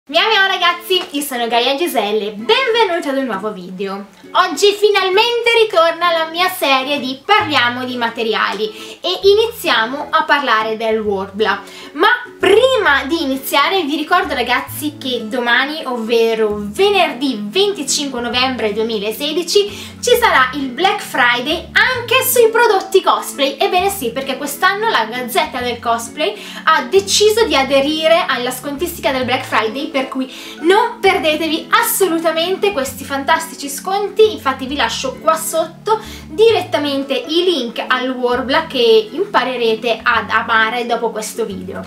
Ciao ragazzi, io sono Gaia Giselle e benvenuti ad un nuovo video. Oggi finalmente ritorna la mia serie di Parliamo di materiali e iniziamo a parlare del Worbla. Ma prima di iniziare vi ricordo ragazzi che domani, ovvero venerdì 25 novembre 2016, ci sarà il Black Friday anche sui prodotti cosplay. Ebbene sì, perché quest'anno la Gazzetta del Cosplay ha deciso di aderire alla scontistica del Black Friday, per cui non perdetevi assolutamente questi fantastici sconti. Infatti vi lascio qua sotto direttamente i link al Worbla che imparerete ad amare dopo questo video.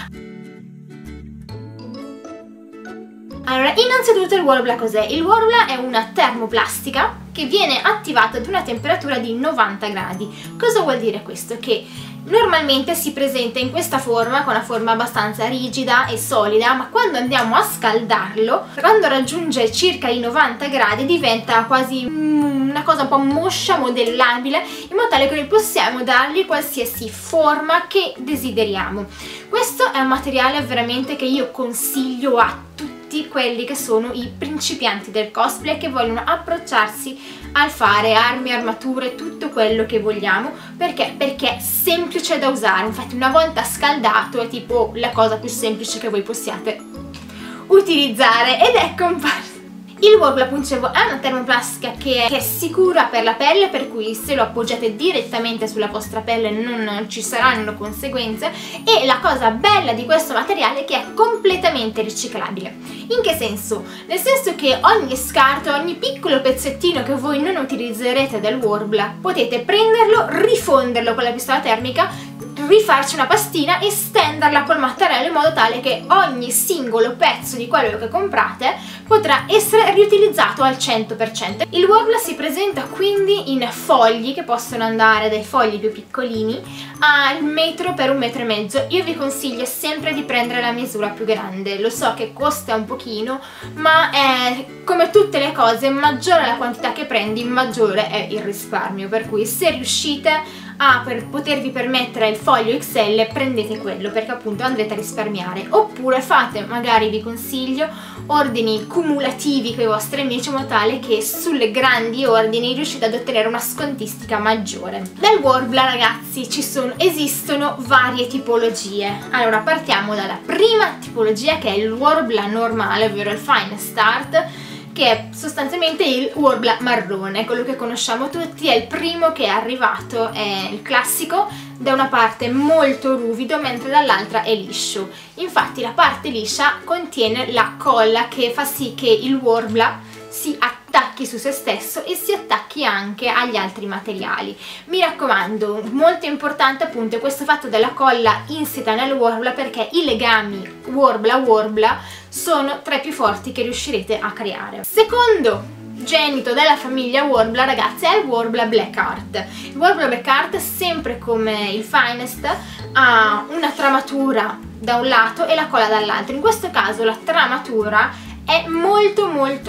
Allora, innanzitutto il Worbla cos'è? Il Worbla è una termoplastica che viene attivata ad una temperatura di 90 gradi. Cosa vuol dire questo? Che normalmente si presenta in questa forma, con una forma abbastanza rigida e solida, ma quando andiamo a scaldarlo, quando raggiunge circa i 90 gradi diventa quasi una cosa un po' moscia, modellabile, in modo tale che noi possiamo dargli qualsiasi forma che desideriamo. Questo è un materiale veramente che io consiglio a tutti quelli che sono i principianti del cosplay, che vogliono approcciarsi al fare armi, armature, tutto quello che vogliamo. Perché? Perché è semplice da usare. Infatti una volta scaldato è tipo la cosa più semplice che voi possiate utilizzare ed è comparso. Il Worbla, appunto, è una termoplastica che è sicura per la pelle, per cui se lo appoggiate direttamente sulla vostra pelle non ci saranno conseguenze, e la cosa bella di questo materiale è che è completamente riciclabile. In che senso? Nel senso che ogni scarto, ogni piccolo pezzettino che voi non utilizzerete del Worbla, potete prenderlo, rifonderlo con la pistola termica, rifarci una pastina e stenderla col mattarello in modo tale che ogni singolo pezzo di quello che comprate potrà essere riutilizzato al 100%. Il Worbla si presenta quindi in fogli che possono andare dai fogli più piccolini al metro per 1,5 metri. Io vi consiglio sempre di prendere la misura più grande. Lo so che costa un pochino, ma è come tutte le cose, maggiore la quantità che prendi, maggiore è il risparmio, per cui se riuscite per potervi permettere il foglio XL prendete quello, perché appunto andrete a risparmiare. Oppure fate, magari vi consiglio, ordini cumulativi con i vostri amici, in modo tale che sulle grandi ordini riuscite ad ottenere una scontistica maggiore. Del Worbla ragazzi esistono varie tipologie. Allora partiamo dalla prima tipologia, che è il Worbla normale, ovvero il Finest Art, che è sostanzialmente il Worbla marrone, quello che conosciamo tutti. È il primo che è arrivato, è il classico, da una parte molto ruvido mentre dall'altra è liscio. Infatti la parte liscia contiene la colla che fa sì che il Worbla si attacchi su se stesso e si attacchi anche agli altri materiali. Mi raccomando, molto importante appunto questo fatto della colla insita nel Worbla, perché i legami Worbla sono tra i più forti che riuscirete a creare. Secondo genito della famiglia Worbla ragazzi è il Worbla Black Art. Il Worbla Black Art, sempre come il Finest, ha una tramatura da un lato e la colla dall'altro. In questo caso la tramatura è molto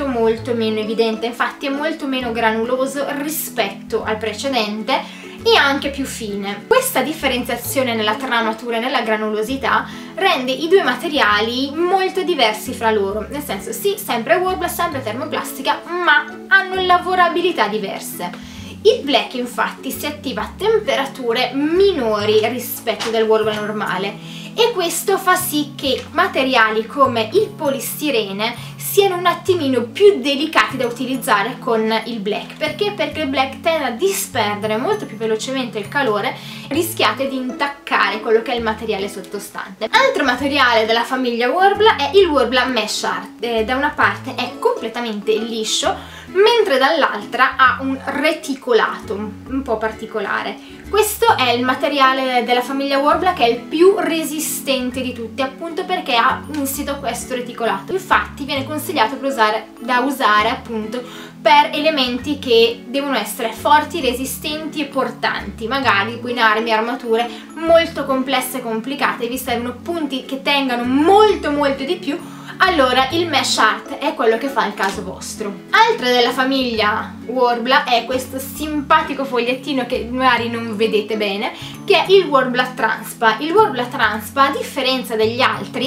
meno evidente, infatti è molto meno granuloso rispetto al precedente e anche più fine. Questa differenziazione nella tramatura e nella granulosità rende i due materiali molto diversi fra loro, nel senso sì, sempre Worbla, sempre termoplastica, ma hanno lavorabilità diverse. Il Black infatti si attiva a temperature minori rispetto del Worbla normale, e questo fa sì che materiali come il polistirene siano un attimino più delicati da utilizzare con il Black. Perché? Perché il Black tende a disperdere molto più velocemente il calore, rischiate di intaccare quello che è il materiale sottostante. Altro materiale della famiglia Worbla è il Worbla Mesh Art. Da una parte è completamente liscio, mentre dall'altra ha un reticolato un po' particolare. Questo è il materiale della famiglia Worbla che è il più resistente di tutti, appunto perché ha insito questo reticolato. Infatti viene consigliato da usare appunto per elementi che devono essere forti, resistenti e portanti, magari in armi, armature molto complesse e complicate, vi servono punti che tengano molto di più. Allora il Mesh Art è quello che fa il caso vostro. Altra della famiglia Worbla è questo simpatico fogliettino che magari non vedete bene, che è il Worbla Transpa. Il Worbla Transpa, a differenza degli altri,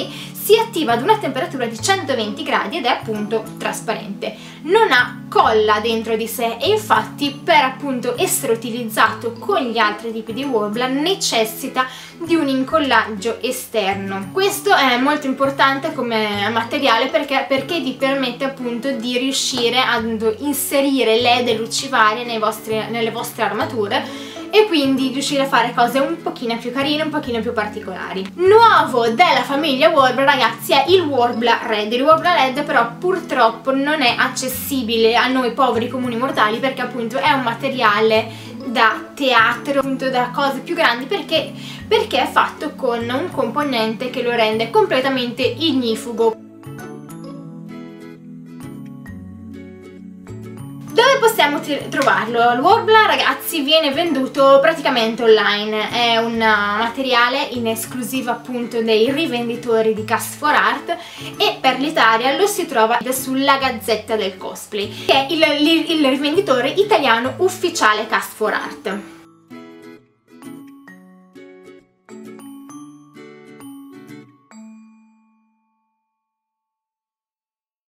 si attiva ad una temperatura di 120 gradi ed è appunto trasparente. Non ha colla dentro di sé e infatti per appunto essere utilizzato con gli altri tipi di Warbler necessita di un incollaggio esterno. Questo è molto importante come materiale perché vi permette appunto di riuscire ad inserire LED e luci varie nelle vostre armature e quindi riuscire a fare cose un pochino più carine, un pochino più particolari. Nuovo della famiglia Warbler, ragazzi, è il Warbler Red. Il Warbler Red però purtroppo non è accessibile a noi poveri comuni mortali perché appunto è un materiale da teatro, appunto da cose più grandi, perché è fatto con un componente che lo rende completamente ignifugo. Dove possiamo trovarlo? Il Warbler, ragazzi, viene venduto praticamente online, è un materiale in esclusiva appunto dei rivenditori di Cast4Art e per l'Italia lo si trova sulla Gazzetta del Cosplay, che è il rivenditore italiano ufficiale Cast4Art.